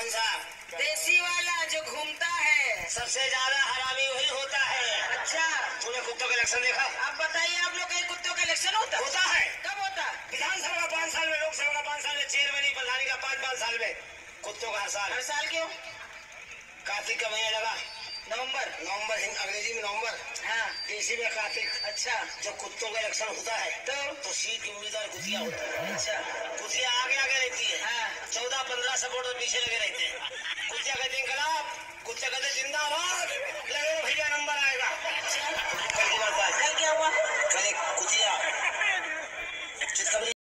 कौन सा? देसी वाला जो घूमता है। सबसे ज्यादा हरामी वही होता है। अच्छा, तूने कुत्तों का इलेक्शन देखा? आप बताइए, आप लोग कहीं कुत्तों का इलेक्शन होता है? कब होता? विधानसभा का 5 साल में, लोकसभा का 5 साल में, चेयरमैन प्रधानी का 5-5 साल में। कुत्तों का हर साल क्यों? कार्तिक का महीना लगा। नवंबर अंग्रेजी में नवंबर, हाँ, देसी में कार्तिक। अच्छा, जब कुत्तों का इलेक्शन होता है तो सीट की उम्मीदवार कुतिया होता है। अच्छा, कुतिया आगे आगे रहती है। हाँ, 14-15 सपोर्टर पीछे लगे रहते हैं। कुतिया कहते हैं इनकलाब, कुत्ते कहते हैं जिंदाबाद, लगे भैया नंबर आएगा। कल की बात है, कल क्या हुआ? कल एक कुतिया